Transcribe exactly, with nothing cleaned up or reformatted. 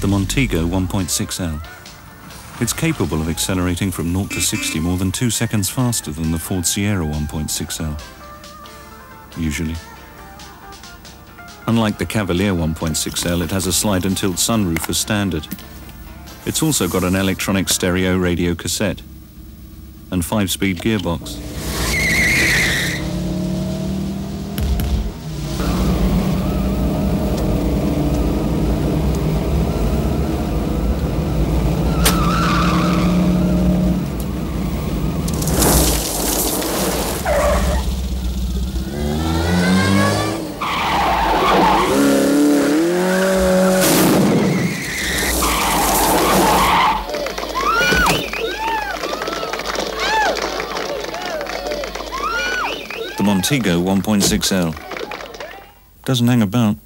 the Montego one point six L. It's capable of accelerating from zero to sixty more than two seconds faster than the Ford Sierra one point six L, usually. Unlike the Cavalier one point six L, it has a slide and tilt sunroof as standard. It's also got an electronic stereo radio cassette and five-speed gearbox. The Montego one point six L doesn't hang about.